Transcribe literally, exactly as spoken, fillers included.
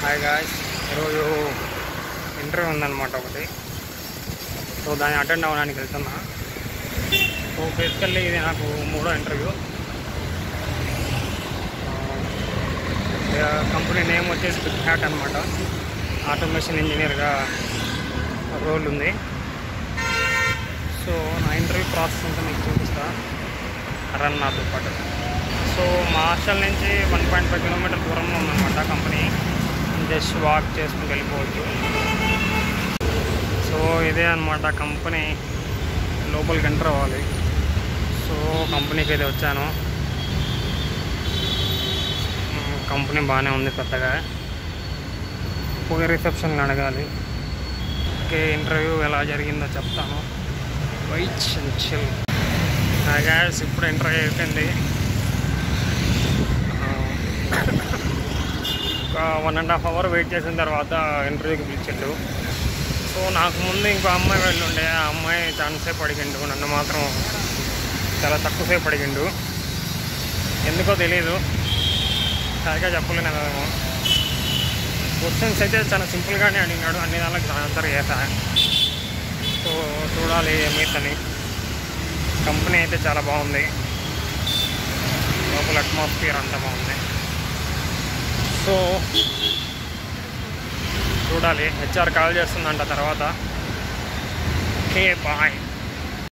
Hi guys, ఈరోజు interview ఉందన్నమాట ఒకటి. సో దాన్ని అటెండ్ అవ్వడానికి వెళ్తున్నా. సో బేసికల్లీ ఇది నాకు మూడో ఇంటర్వ్యూ. కంపెనీ నేమ్ వచ్చేసి బిగ్ హ్యాట్ అనమాట. ఆటోమేషన్ ఇంజనీర్గా రోల్ ఉంది. సో నా ఇంటర్వ్యూ ప్రాసెస్ అంతా మీకు చూపిస్తా, రన్ నాతో పాటు. సో మా హాస్టల్ నుంచి వన్ పాయింట్ ఫైవ్ కిలోమీటర్ దూరంలో ఉందన్నమాట కంపెనీ. జస్ట్ వాక్ చేసుకుని వెళ్ళిపోవచ్చు. సో ఇదే అనమాట కంపెనీ. లోపలికి ఎంటర్ అవ్వాలి. సో కంపెనీకి అయితే వచ్చాను. కంపెనీ బాగానే ఉంది, పెద్దగా. పోయి రిసెప్షన్లో అడగాలి. ఓకే, ఇంటర్వ్యూ ఎలా జరిగిందో చెప్తాను. Wait and chill. గ్యాస్ ఇప్పుడు ఇంటర్వ్యూ అయిపోయింది. ఒక one and half hour wait చేసిన తర్వాత ఇంటర్వ్యూకి పిలిచిండు. సో నాకు ముందు ఇంకో అమ్మాయి వెళ్ళి ఉండే. ఆ అమ్మాయి చాలాసేపు అడిగిండు, నన్ను మాత్రం చాలా తక్కువసేపు అడిగిండు. ఎందుకో తెలీదు, సరిగా చెప్పలేను కదేమో. క్వశ్చన్స్ అయితే చాలా సింపుల్గానే అడిగినాడు, అన్ని దానికి ఆన్సర్ చేశా. సో చూడాలి ఏమైందని. కంపెనీ అయితే చాలా బాగుంది, లోపల అట్మాస్ఫియర్ అంతా బాగుంది. సో చూడాలి, హెచ్ఆర్ కాల్ చేస్తుందంట తర్వాత. Okay bye.